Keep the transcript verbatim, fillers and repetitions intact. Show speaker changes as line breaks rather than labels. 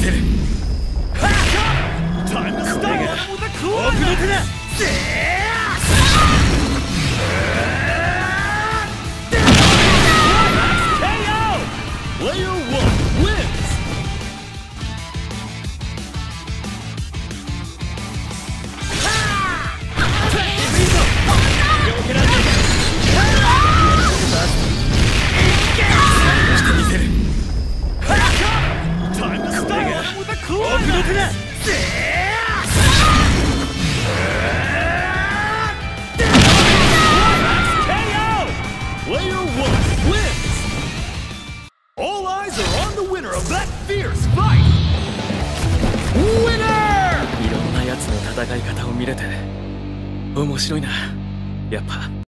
せる。
Time to stop him with a
奥の手
climax!
だ。
K O! Player one wins! Time to stop him with a
奥の手
climax!
だ。
Player one wins! All eyes are on the winner of that fierce fight! Winner!
いろんなやつの戦い方を見れて面白いな。やっぱ